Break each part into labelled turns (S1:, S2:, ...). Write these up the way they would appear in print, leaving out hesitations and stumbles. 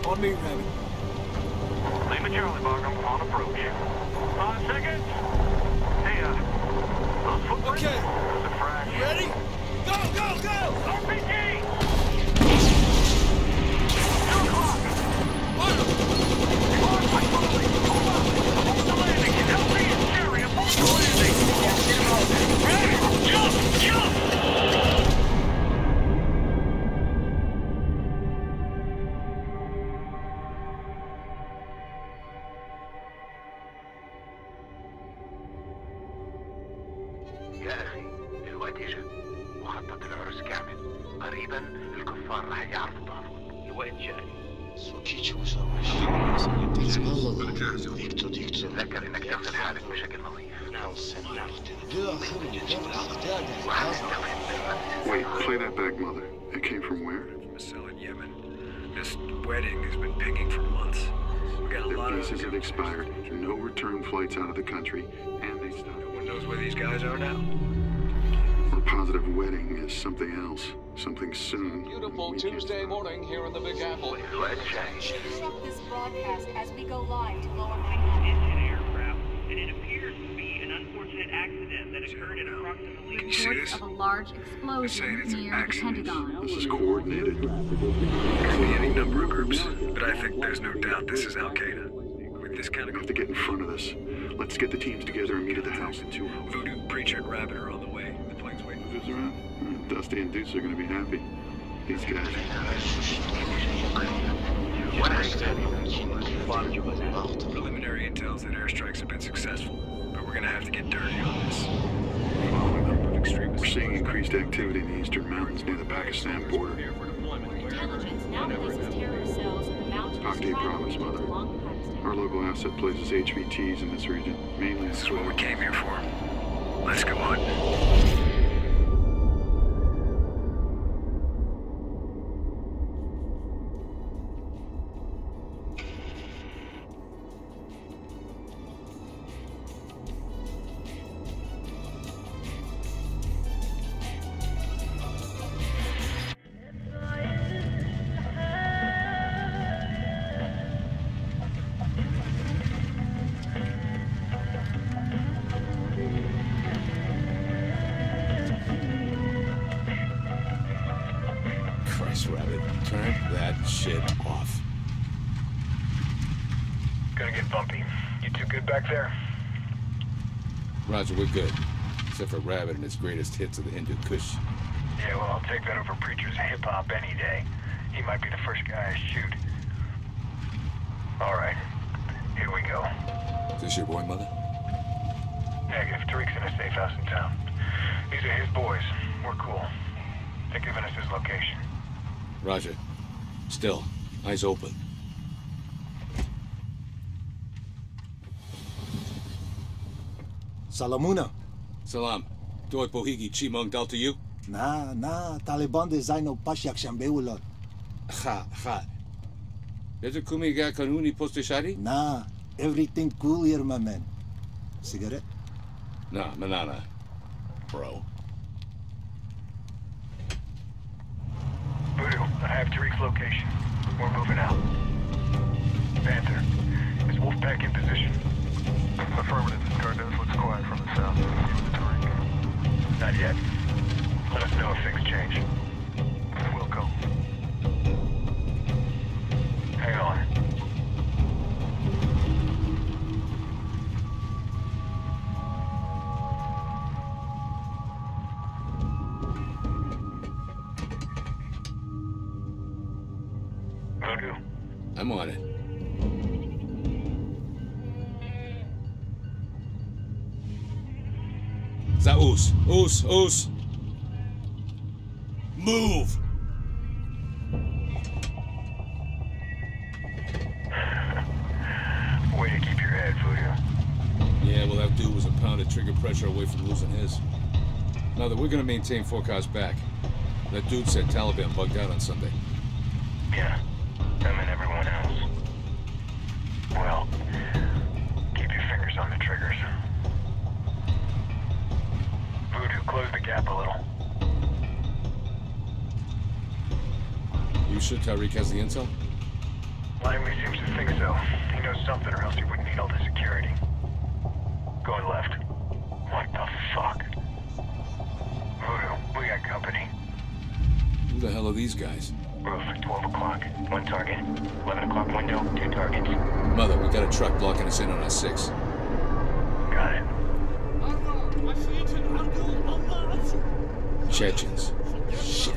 S1: On me, Rabbit.
S2: Lima Charlie, Barnum, on approach. 5 seconds. Hey, those footprints?
S1: Okay.
S2: Those are fresh.
S1: You ready? Go, go, go!
S2: RPG! 2 o'clock.
S1: Barnum!
S2: Hold on. Hold the landing. Help me and Jerry abort the landing. Ready? Jump! Jump!
S3: يا أخي الوقت إجا وخطط العرس كامل. قريبا الكفار رح يعرفوا ضعفهم. الوقت جاي. تذكر إنك تغسل حالك بشكل نظيف.
S4: Wait, play that back, Mother. It came from where?
S5: Cell in Yemen. This wedding has been pinging for months. We got a
S4: Their
S5: lot of
S4: visas have expired, no return flights out of the country, and they stopped.
S5: No one knows where these guys are now.
S4: We're positive wedding is something else, something soon.
S6: Beautiful Tuesday morning here in the Big Apple.
S3: الوقت جاي.
S7: Stop this broadcast as we go live to Lower Manhattan.
S8: It's an aircraft, and it appears to be an unfortunate accident that occurred at approximately...
S5: Can you see this?
S9: Reports of a large explosion
S5: it's an
S9: near the
S5: accident.
S9: Pentagon.
S4: This is coordinated.
S5: Could be any number of groups, but I think there's no doubt this is Al Qaeda. With this kind
S4: We
S5: of
S4: have to get in front of this. Let's get the teams together and meet at the house in 2 hours.
S5: Voodoo, Preacher, and Rabbit are on the way. The plane's waiting.
S4: Who's around? Dusty and Deuce are going to be happy. These guys.
S5: Preliminary intel that airstrikes have been successful, but we're gonna have to get dirty on this. Following up with extremists.
S4: We're seeing increased activity in the eastern mountains near the Pakistan border.
S7: Intelligence now places terror cells in the mountains.
S4: Pakti province, Mother.
S7: along Pakistan.
S4: Our local asset places HVTs in this region, mainly.
S5: This is what we came here for. Let's go on.
S10: Christ, Rabbit, turn that shit off.
S5: Gonna get bumpy. You too good back there?
S10: Roger, we're good. Except for Rabbit and his greatest hits of the Hindu Kush.
S5: Yeah, well, I'll take that over Preacher's hip-hop any day. He might be the first guy I shoot. All right, here we go.
S10: Is this your boy, Mother?
S5: Negative. Tariq's in a safe house in town. These are his boys. We're cool. They're giving us his location.
S10: Roger. Still. Eyes open.
S11: Salamuna.
S10: Salam. Doit Bohigi Chimong Dal to you?
S11: Na, Taliban design no Pashyak Shambeulot.
S10: Ha. There's a Kumiga Kanuni Postishari?
S11: Nah, everything cool here, my man. Cigarette?
S10: Nah, manana. Bro.
S5: Voodoo, I have Tariq's location. We're moving out. Panther, is Wolfpack in position? Affirmative. Cardenas looks quiet from the south. You and Tariq? Not yet. Let us know if things change. We'll go. Hang on. Voodoo.
S10: I'm on it. Zaus. Us. Move!
S5: Way to keep your head, Voodoo.
S10: Yeah, well, that dude was a pound of trigger pressure away from losing his. Now that we're gonna maintain forecast back. That dude said Taliban bugged out on Sunday.
S5: Yeah, them and everyone else. Well, keep your fingers on the triggers. Voodoo, close the gap a little.
S10: You sure Tariq has the intel?
S5: Langley seems to think so. He knows something or else he wouldn't need all the security. Going left. What the fuck? Voodoo, we got company.
S10: Who the hell are these guys?
S5: Roof, 12 o'clock. One target. 11 o'clock window, 2 targets.
S10: Mother, we got a truck blocking us in on our 6.
S5: Got it.
S10: Chechens. Shit.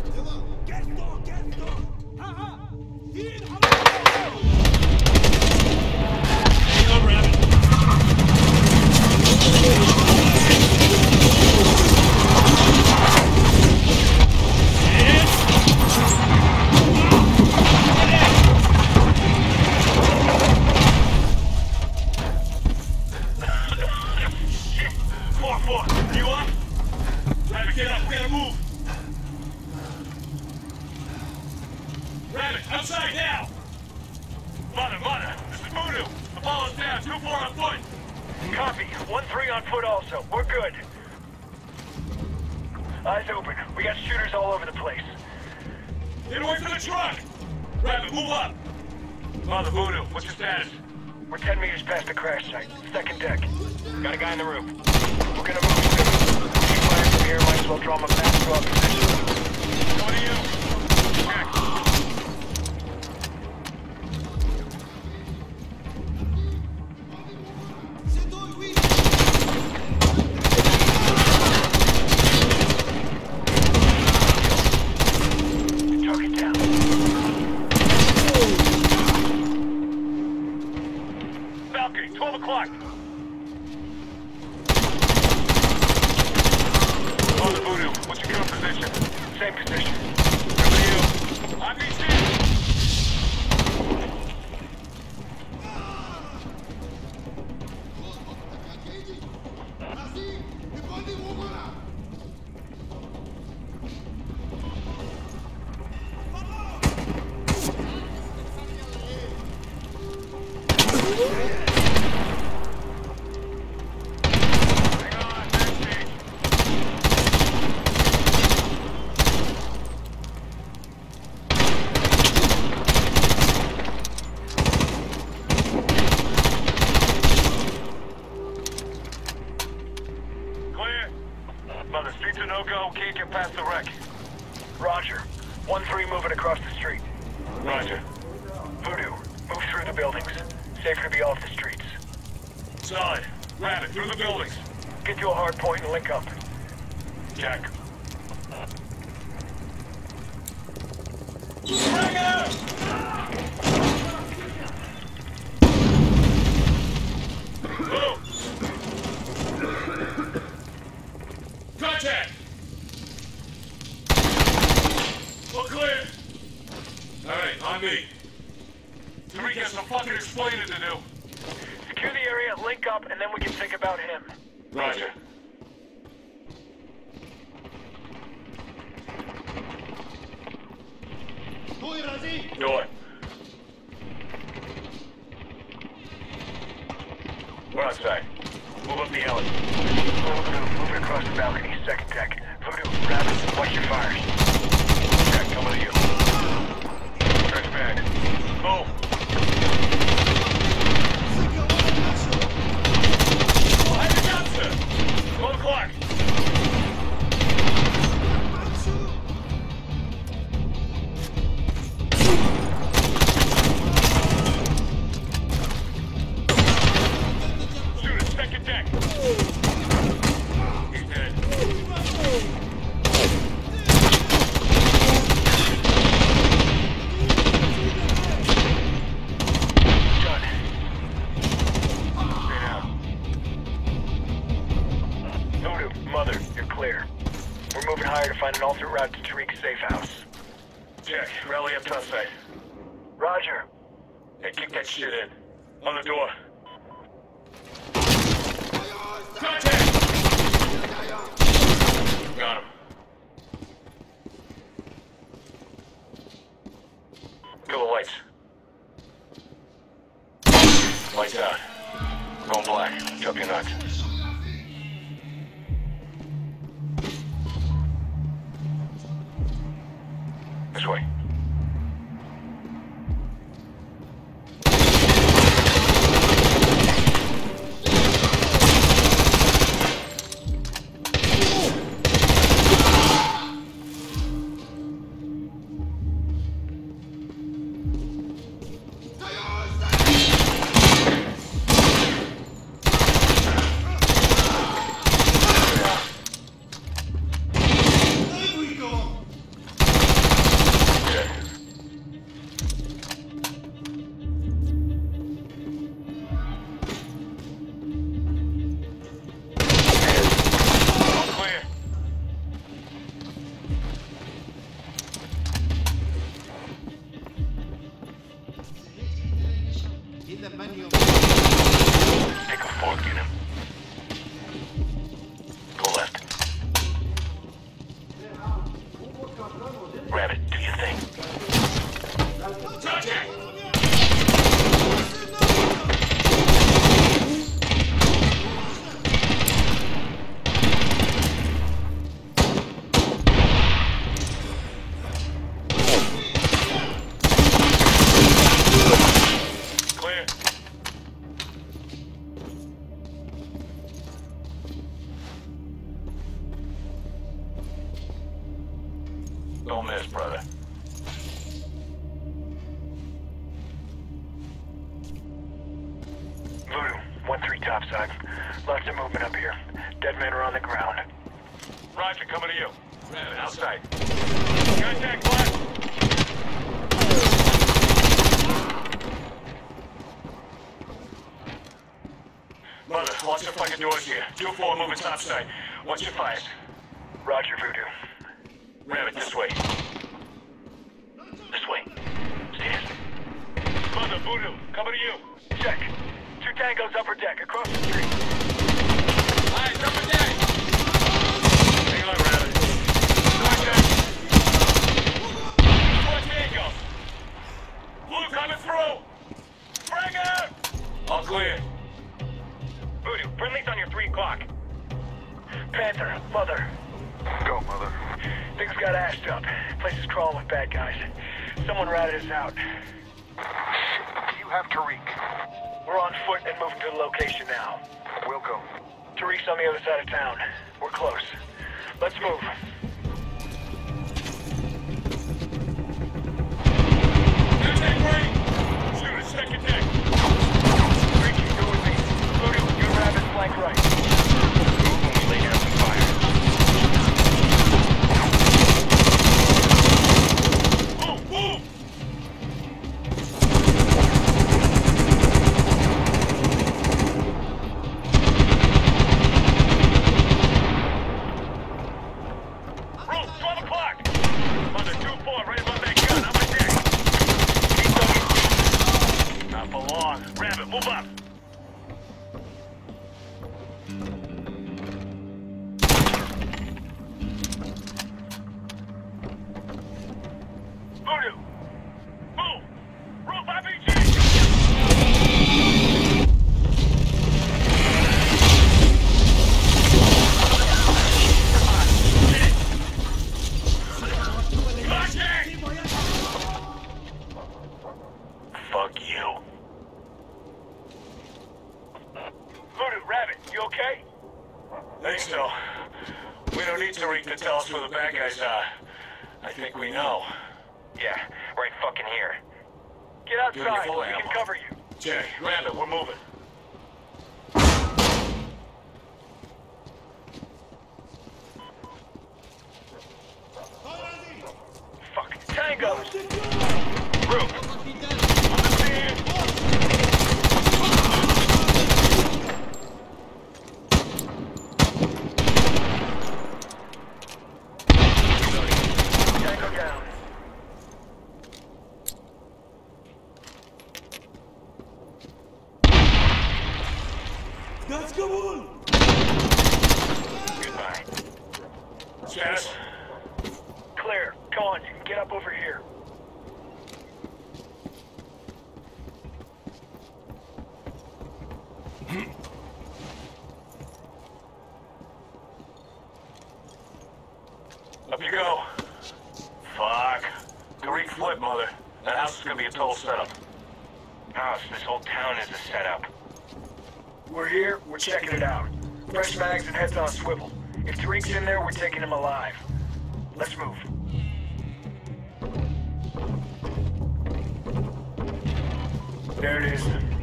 S1: Outside now! Mother, this is Voodoo. The ball is down, 2-4 on foot.
S5: Copy. 1-3 on foot also. We're good. Eyes open. We got shooters all over the place.
S1: Get away from the truck! Rabbit, move up! Mother, Voodoo, what's your status?
S5: We're 10 meters past the crash site. Second deck. Got a guy in the roof. We're gonna move soon. Keep firing from here. Might as well draw him back to our position.
S1: What are you? Check.
S5: Roger. 1-3 moving across the street.
S1: Roger.
S5: Voodoo, move through the buildings. Safer to be off the streets.
S1: Solid. Rabbit, through the buildings.
S5: Get to a hard point and link up.
S1: Jack. Bring out! Contact! All clear! Alright, on me. Tariq has some fucking explaining to do.
S5: Secure the area, link up, and then we can think about him.
S1: Roger. Door. We're outside. Move up the alley.
S5: Moving across the balcony, second deck. Voodoo, Rabbit, watch your fires.
S1: Jack, coming to you. Stretch back. Boom. Head to Johnson. 12 o'clock. Shoot it, second deck. He's dead.
S5: Mother, you're clear. We're moving higher to find an alternate route to Tariq's safe house.
S1: Jack, rally up topside.
S5: Roger.
S1: Hey, kick that shit in. On the door. Contact! Got him. Kill the lights. Lights out. Going black. Drop your nuts. This way. Don't miss, brother.
S5: Voodoo, 1-3 topside. Lots of movement up here. Dead men are on the ground.
S1: Roger, coming to you. Rabbit, outside. Contact left. Mother, watch the fucking doors here. 2-4 moving topside. Watch your fires.
S5: Roger, Voodoo.
S1: Rabbit, this way. This way. Stairs. Mother, Voodoo, coming to you.
S5: Check. 2 tangos upper deck, across the street.
S1: Eyes upper deck. Hang on, Rabbit. Contact. 4 tangos. Blue coming through. Bring out. All clear.
S8: Voodoo, friendly's on your 3 o'clock.
S5: Panther, Mother.
S12: Go, Mother.
S5: Things got assed up. Place is crawling with bad guys. Someone ratted us out.
S12: You have Tariq.
S5: We're on foot and moving to the location now.
S12: We'll go.
S5: Tariq's on the other side of town. We're close. Let's move.
S1: Contact right. Shoot a second deck.
S5: Tariq, you go with me. Voodoo, you Rabbit flank right.
S8: Move when we lay down some fire.
S1: Move, move. Roll, 12 o'clock. Mother, 2-4, right above that gun, on my deck. Keep going. Not for long. Rabbit, move up. Voodoo! Move! Roof RPG! Fuck you. Voodoo, Rabbit, you okay? Think so. We don't need Tariq to tell us where the bad guys are. I think we know.
S8: Yeah, right fucking here.
S5: Get outside.
S1: full
S5: We can
S1: ammo.
S5: cover you.
S1: Jay, Rabbit, we're moving.
S5: Fuck. Tangos!
S1: Roof. On the stand.
S5: Tango down.
S8: Goodbye.
S1: Status.
S5: Clear. Come on, you can get up over here.
S1: Up you go. Fuck. Tariq flip, Mother. That house is gonna be a total setup.
S8: House, this whole town is a setup.
S5: We're here, we're checking it out. Fresh mags and heads on swivel. If Tariq's in there, we're taking him alive. Let's move. There it is.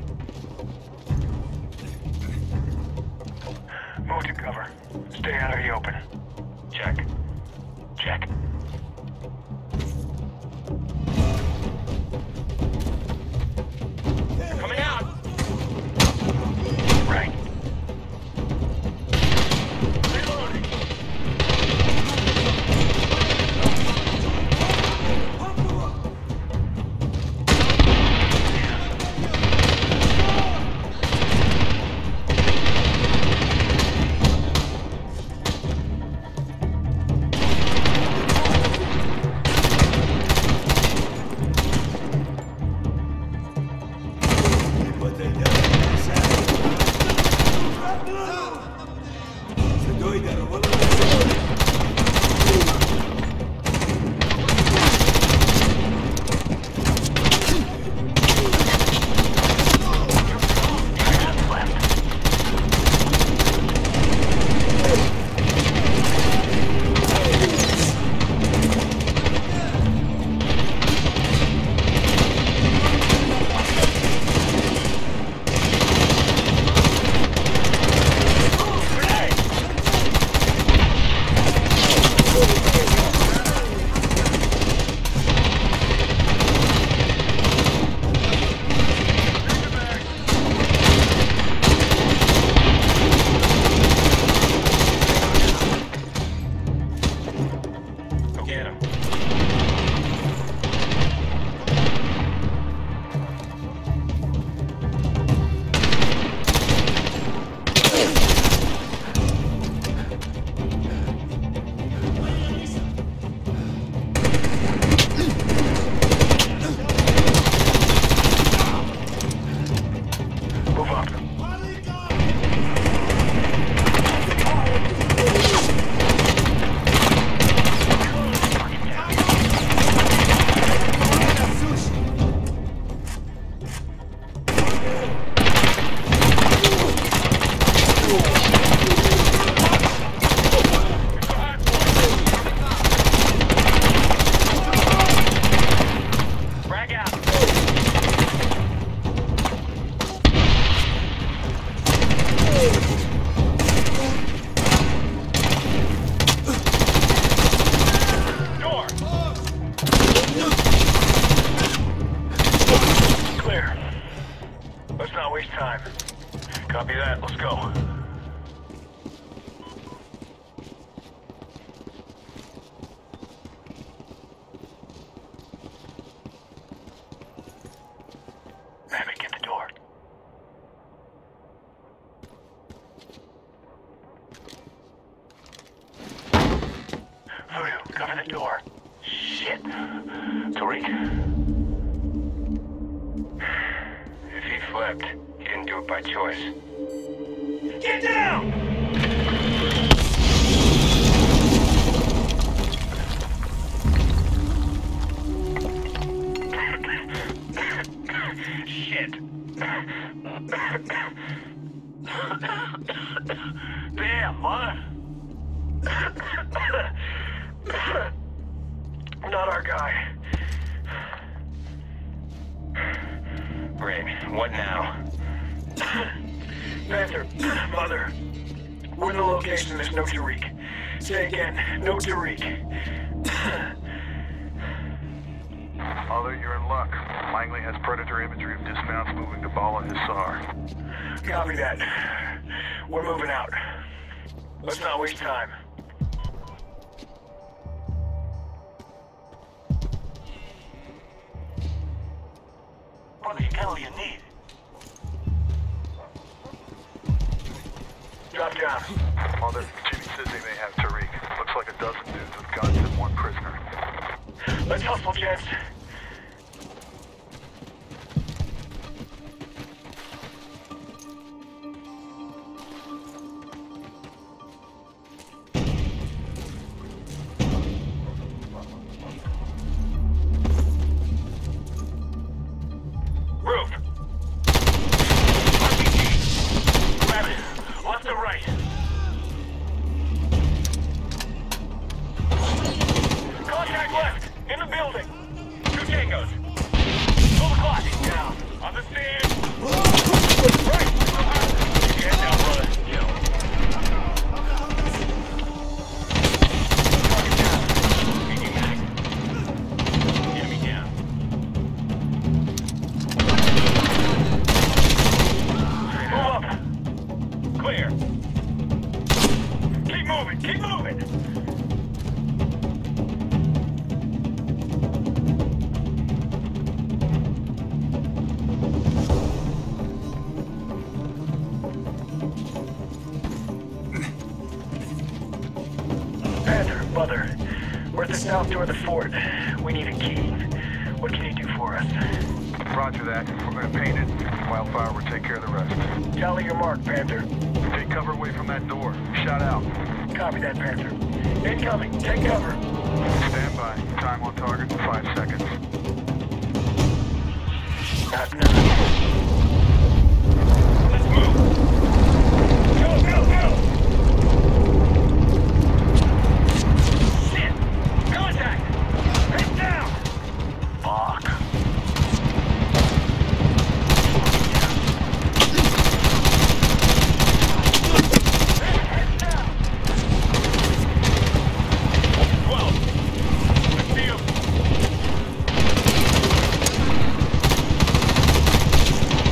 S5: Move to cover. Stay out of the open. Check. Check.
S1: Coming out.
S5: Right.
S1: Reloading. get him. Copy that. Let's go. Rabbit, get the door. Voodoo, cover the door. Shit. Tariq? If he flipped, he didn't do it by choice. Get down! Shit. Damn, what? Not our guy. Great. What now? Panther, Mother, we're in the location. There's no Tariq. Say again, no Tariq.
S5: Mother, you're in luck. Langley has predator imagery of dismounts moving to Bala Hissar.
S1: Copy that. We're moving out. Let's not waste time. What the hell do you need? Drop down.
S5: Mother, Jimmy says they may have Tariq. Looks like a dozen dudes with guns and one prisoner.
S1: Let's hustle, gents. Roof. RPG. Grab it. Left to right. Contact left. In the building. 2 tangos. Pull the clock. Down. On the stand. Right. Get down, brother. Target down. Engaging mag. Enemy down. Move up. Clear. Keep moving. Keep moving. Panther, Mother, we're at the south door of the fort. We need a key. What can you do for us?
S5: Roger that. We're going to paint it. Wildfire will take care of the rest.
S1: Tally your mark, Panther.
S5: Take cover away from that door. Shout out.
S1: Copy that, Panther. Incoming. Take cover.
S5: Stand by. Time on target in 5 seconds.
S1: Not enough. Let's move. Go, go, go! Shit! Contact! Head down! Fuck. Head down! 12. I see him.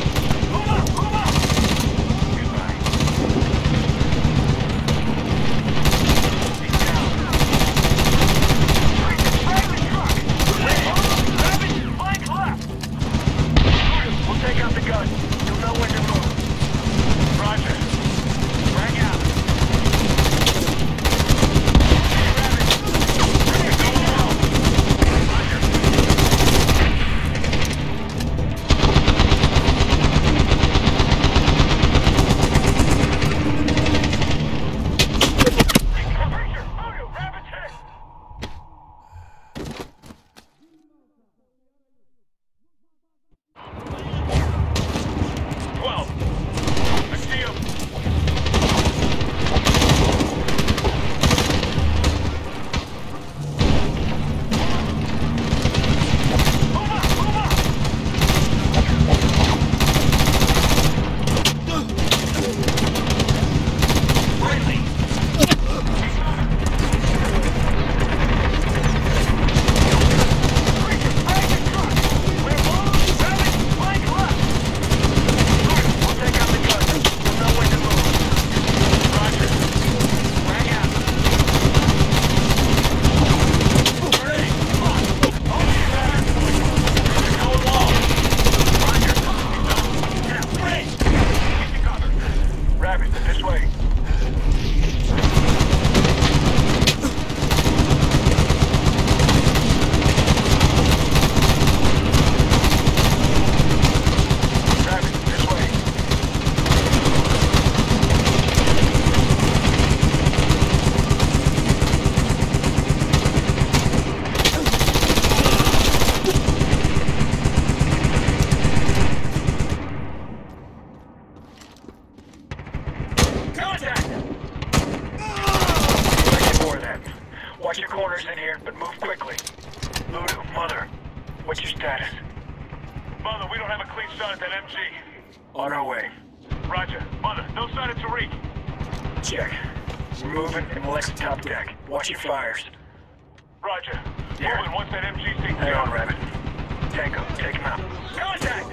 S2: your corners in here, but move quickly. Voodoo, Mother, what's your status?
S1: Mother, we don't have a clean shot at that MG.
S2: On our way.
S1: Roger. Mother, no sign of Tariq.
S2: Check. We're moving and we'll exit top deck. Watch your fires.
S1: Roger.
S2: Here.
S1: Moving once that MG's taken
S2: Hang
S1: care
S2: on,
S1: of.
S2: Rabbit. Tango, take him out. Contact!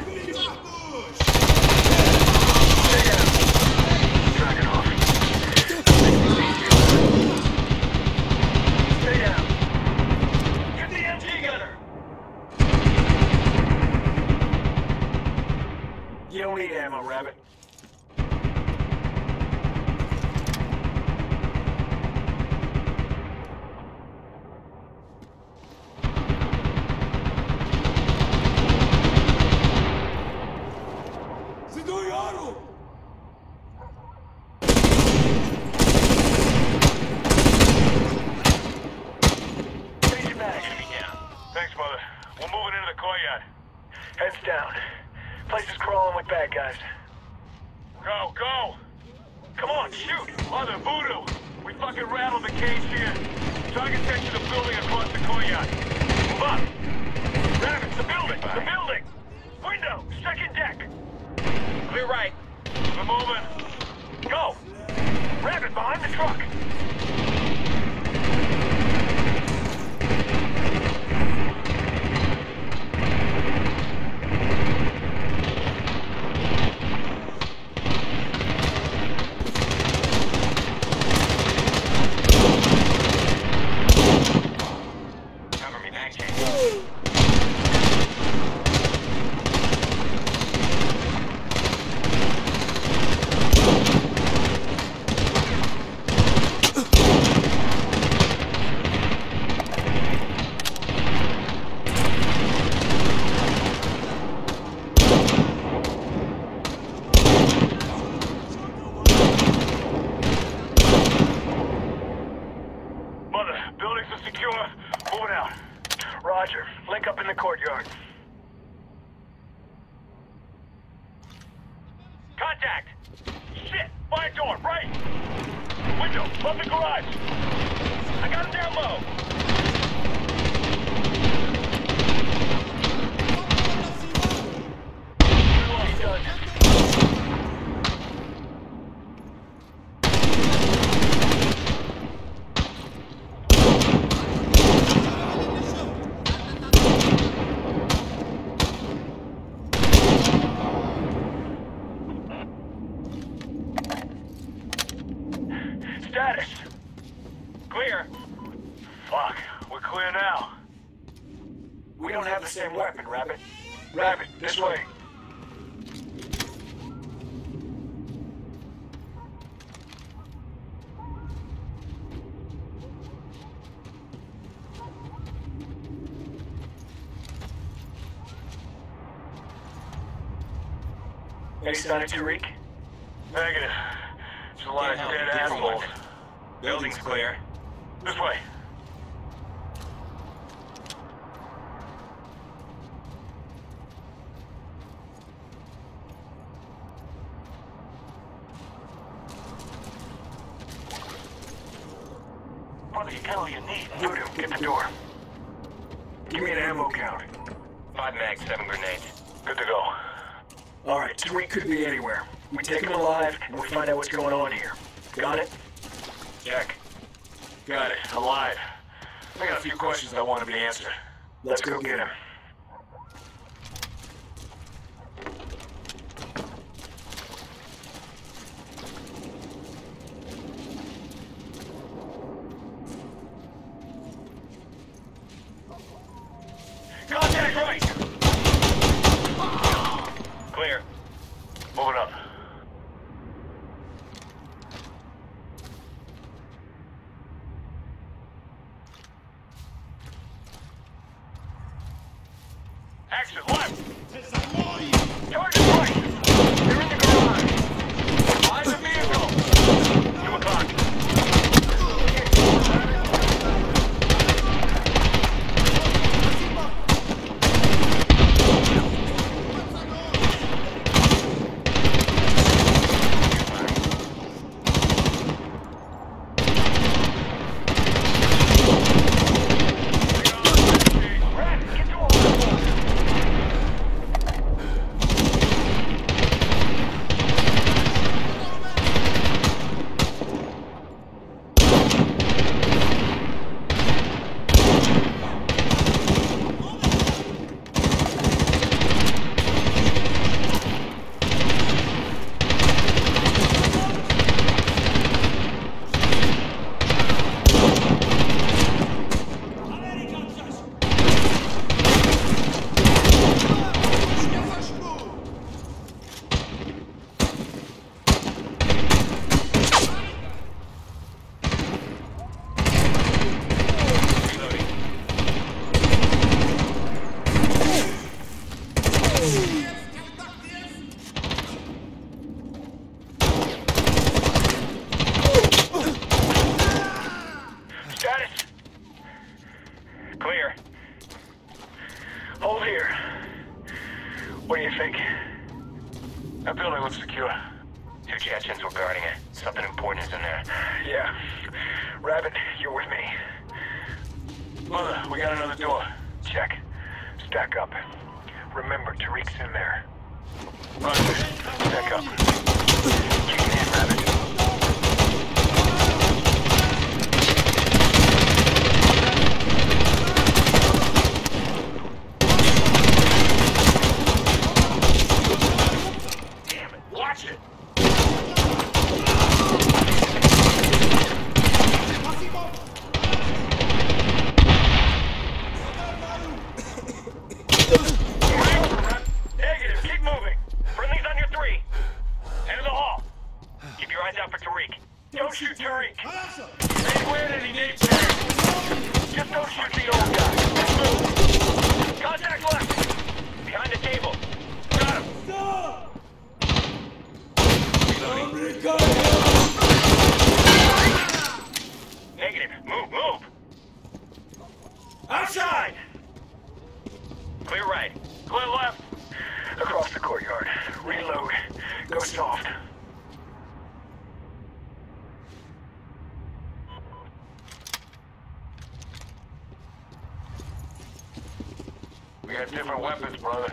S2: Stay down. Drag it off. Stay down.
S1: Get the MG gunner.
S2: You don't need ammo, Rabbit.
S1: Thanks, Mother. We're moving into the courtyard.
S2: Heads down. Place is crawling with bad guys.
S1: Go, go! Come on, shoot! Mother, Voodoo! We fucking rattled the cage here. Target section of the building across the courtyard. Move up! Rabbit, the building! The building! Window! Second deck! Clear right. We're moving. Go! Rabbit, behind the truck!
S2: Roger. Link up in the courtyard.
S1: Contact! Shit! Fire door, right! Window, above the garage! I got him down low!
S2: He's done.
S1: Status. Clear. Fuck, we're clear now.
S2: We don't have the same weapon, Rabbit. Rabbit, this way. Any sign of Tariq?
S1: Negative. There's a lot of dead assholes. Building's clear. This way.
S2: What the hell do you need? Voodoo, get the door. Give me an ammo count.
S1: 5 mags, 7 grenades.
S2: Good to go. Alright, Tariq could be anywhere. We take him alive, and we find out what's going on here. Got it?
S1: Check. Got it. Alive. I got a few questions I want to be answered.
S2: Let's go get him.
S1: Contact right! Clear. Moving up. Action left! Target right! They're in the garage! Behind the vehicle! 2 o'clock. Clear. Hold here. What do you think? That building looks secure.
S3: 2 Chechens were guarding it. Something important is in there.
S1: Yeah. Rabbit, you're with me. Mother, we got another door. Check. Stack up. Remember, Tariq's in there. Roger. Stack up. Keep it in, Rabbit. Damn it. Watch it. Negative. Keep moving. Friendly's on your 3. Head of the hall. Keep your eyes out for Tariq. Don't shoot Tariq. Ain't wearing any name tags. Just don't shoot the old guy. Move. Contact left. Behind the table. Got him. Negative. Move, move. Outside. Clear right. Clear left. Across the courtyard. Reload. Go soft. We got different weapons, brother.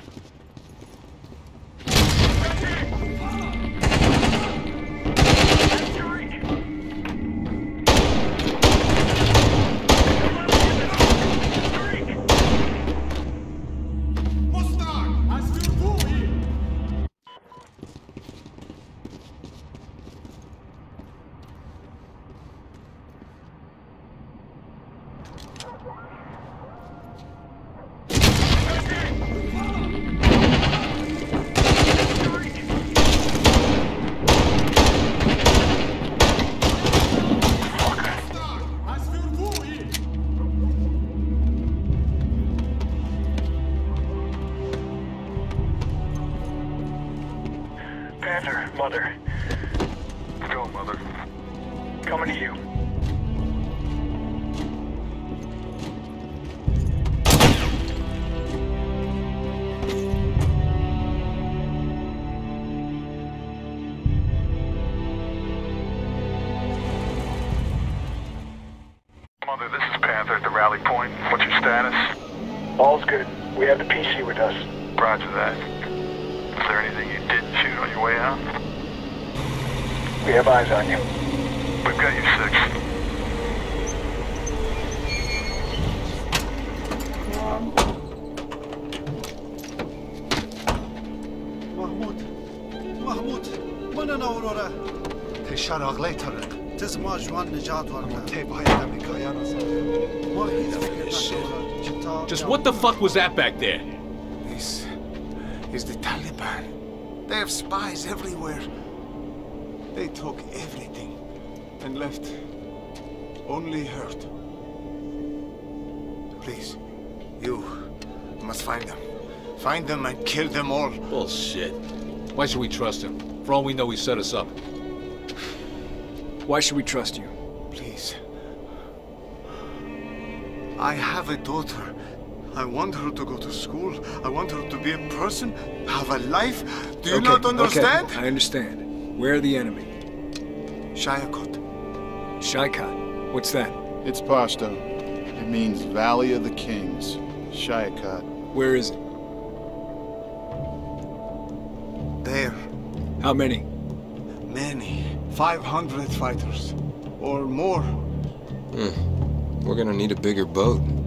S1: Panther, Mother.
S12: Go, Mother.
S1: Coming to you.
S12: Mother, this is Panther at the rally point. What's your status?
S1: All's good. We have the PC with us.
S12: Roger that. Is there anything you didn't shoot on your way out?
S1: We have eyes on you.
S12: We've got you 6.
S11: محمود من نورورا تشارق لی طرق تسمع جوان نجات ورده تیبای امریکایان است ما
S10: Just what the fuck was that back there?
S11: This is the Taliban. They have spies everywhere. They took everything and left only hurt. Please, you must find them. Find them and kill them all.
S10: Bullshit. Why should we trust him? For all we know, he set us up.
S13: Why should we trust you?
S11: Please. I have a daughter. I want her to go to school. I want her to be a person, have a life. Do you not understand?
S13: Okay, I understand. Where are the enemy?
S11: Shayakot.
S13: Shayakot? What's that?
S14: It's Pashto. It means Valley of the Kings. Shayakot.
S13: Where is it?
S11: There.
S13: How many?
S11: Many. 500 fighters. Or more.
S15: We're gonna need a bigger boat.